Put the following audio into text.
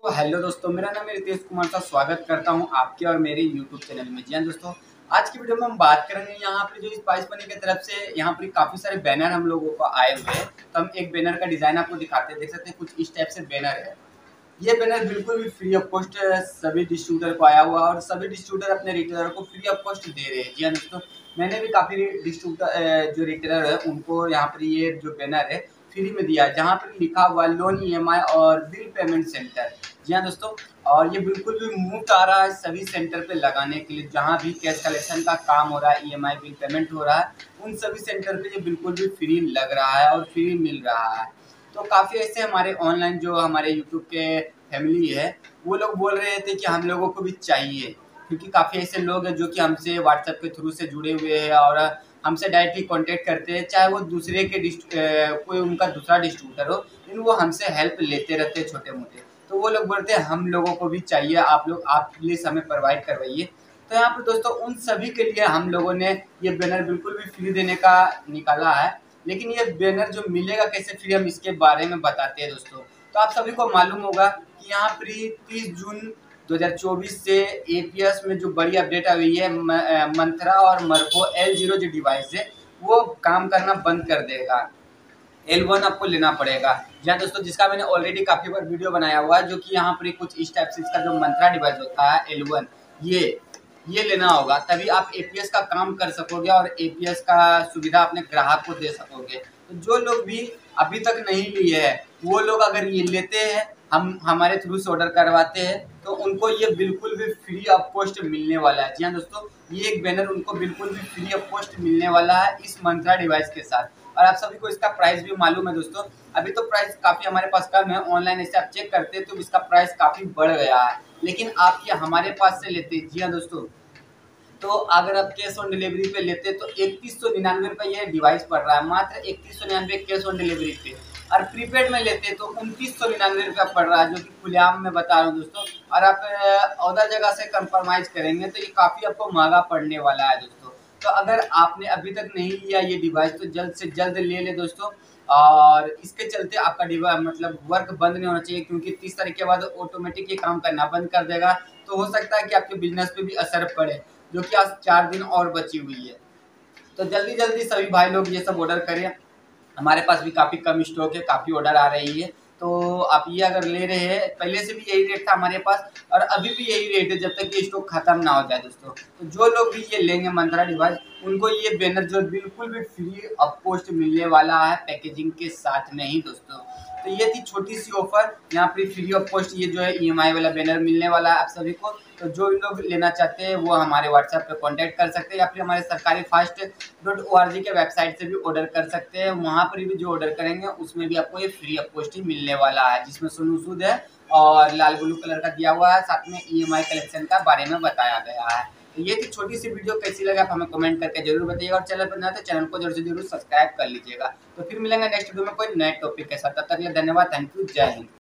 तो हेलो दोस्तों, मेरा नाम है रितेश कुमार साहब। स्वागत करता हूं आपके और मेरे यूट्यूब चैनल में। जी हाँ दोस्तों, आज की वीडियो में हम बात करेंगे यहाँ पर जो स्पाइस मनी की तरफ से यहाँ पर काफ़ी सारे बैनर हम लोगों को आए हुए हैं। तो हम एक बैनर का डिज़ाइन आपको दिखाते हैं। देख सकते हैं कुछ इस टाइप से बैनर है। ये बैनर बिल्कुल भी फ्री ऑफ कॉस्ट सभी डिस्ट्रीब्यूटर को आया हुआ है और सभी डिस्ट्रीब्यूटर अपने रिटेलर को फ्री ऑफ कॉस्ट दे रहे हैं। जी हाँ दोस्तों, मैंने भी काफ़ी डिस्ट्रीब्यूटर जो रिटेलर है उनको यहाँ पर ये जो बैनर है फ्री में दिया है, जहाँ पर लिखा हुआ लोन ईएमआई और बिल पेमेंट सेंटर। जी हाँ दोस्तों, और ये बिल्कुल भी मुफ्त आ रहा है सभी सेंटर पे लगाने के लिए। जहाँ भी कैश कलेक्शन का काम हो रहा है, ईएमआई बिल पेमेंट हो रहा है, उन सभी सेंटर पे ये बिल्कुल भी फ्री लग रहा है और फ्री मिल रहा है। तो काफ़ी ऐसे हमारे ऑनलाइन जो हमारे यूट्यूब के फैमिली है वो लोग बोल रहे थे कि हम लोगों को भी चाहिए, क्योंकि काफ़ी ऐसे लोग हैं जो कि हमसे व्हाट्सएप के थ्रू से जुड़े हुए हैं और हमसे डायरेक्टली कांटेक्ट करते हैं, चाहे वो दूसरे के कोई उनका दूसरा डिस्ट्रीब्यूटर हो, लेकिन वो हमसे हेल्प लेते रहते हैं छोटे मोटे। तो वो लोग बोलते हैं हम लोगों को भी चाहिए, आप लोग आप प्लीज़ हमें प्रोवाइड करवाइए। तो यहाँ पर दोस्तों उन सभी के लिए हम लोगों ने ये बैनर बिल्कुल भी फ्री देने का निकाला है। लेकिन ये बैनर जो मिलेगा कैसे फ्री, हम इसके बारे में बताते हैं दोस्तों। तो आप सभी को मालूम होगा कि यहाँ पर 30 जून 2024 से एपीएस में जो बड़ी अपडेट आई हुई है, मंत्रा और मर्को L0 जो डिवाइस है वो काम करना बंद कर देगा। L1 आपको लेना पड़ेगा। जी हाँ दोस्तों, जिसका मैंने ऑलरेडी काफ़ी बार वीडियो बनाया हुआ है, जो कि यहाँ पर कुछ इस टाइप से इसका जो मंत्रा डिवाइस होता है L1, ये लेना होगा, तभी आप एपीएस का काम कर सकोगे और एपीएस का सुविधा अपने ग्राहक को दे सकोगे। तो जो लोग भी अभी तक नहीं लिए है वो लोग अगर ये लेते हैं, हम हमारे थ्रू से ऑर्डर करवाते हैं, तो उनको ये बिल्कुल भी फ्री ऑफ कॉस्ट मिलने वाला है। जी हाँ दोस्तों, ये एक बैनर उनको बिल्कुल भी फ्री ऑफ कॉस्ट मिलने वाला है इस मंत्रा डिवाइस के साथ। और आप सभी को इसका प्राइस भी मालूम है दोस्तों। अभी तो प्राइस काफ़ी हमारे पास कम है, ऑनलाइन ऐसे आप चेक करते हैं तो इसका प्राइस काफ़ी बढ़ गया है, लेकिन आप ये हमारे पास से लेते हैं। जी हाँ दोस्तों, तो अगर आप कैश ऑन डिलीवरी पे लेते तो 3199 रुपये ये डिवाइस पड़ रहा है, मात्र 3199 कैश ऑन डिलीवरी पे। और प्रीपेड में लेते तो 2999 रुपया पड़ रहा है, जो कि खुलेआम में बता रहा हूँ दोस्तों। और आप अदर जगह से कंप्रोमाइज़ करेंगे तो ये काफ़ी आपको महंगा पड़ने वाला है दोस्तों। तो अगर आपने अभी तक नहीं लिया ये डिवाइस तो जल्द से जल्द ले ले दोस्तों। और इसके चलते आपका डिवाइस मतलब वर्क बंद नहीं होना चाहिए, क्योंकि 30 तारीख के बाद ऑटोमेटिक ये काम करना बंद कर देगा। तो हो सकता है कि आपके बिजनेस पे भी असर पड़े, जो कि आज 4 दिन और बची हुई है। तो जल्दी जल्दी सभी भाई लोग ये सब ऑर्डर करें। हमारे पास भी काफ़ी कम स्टॉक है, काफ़ी ऑर्डर आ रही है। तो आप ये अगर ले रहे हैं, पहले से भी यही रेट था हमारे पास और अभी भी यही रेट है जब तक ये स्टॉक खत्म ना हो जाए दोस्तों। तो जो लोग भी ये लेंगे मंत्रा डिवाइस, उनको ये बैनर जो बिल्कुल भी फ्री ऑफ कॉस्ट मिलने वाला है पैकेजिंग के साथ में ही दोस्तों। तो ये थी छोटी सी ऑफर, यहाँ पर फ्री ऑफ कॉस्ट ये जो है ईएमआई वाला बैनर मिलने वाला है आप सभी को। तो जो लोग लेना चाहते हैं वो हमारे व्हाट्सएप पे कांटेक्ट कर सकते हैं, या फिर हमारे सरकारी fast.org के वेबसाइट से भी ऑर्डर कर सकते हैं। वहाँ पर भी जो ऑर्डर करेंगे उसमें भी आपको ये फ्री ऑफ कॉस्ट ही मिलने वाला है, जिसमें सोनू सूद है और लाल ब्लू कलर का दिया हुआ है, साथ में ईएमआई कलेक्शन का बारे में बताया गया है। तो ये थी छोटी सी वीडियो, कैसी लगा आप हमें कमेंट करके जरूर बताइएगा और चैनल पर नया तो चैनल को जरूर से जरूर सब्सक्राइब कर लीजिएगा। तो फिर मिलेंगे नेक्स्ट वीडियो में कोई नए टॉपिक के साथ, तब तक के लिए धन्यवाद, थैंक यू, जय हिंद।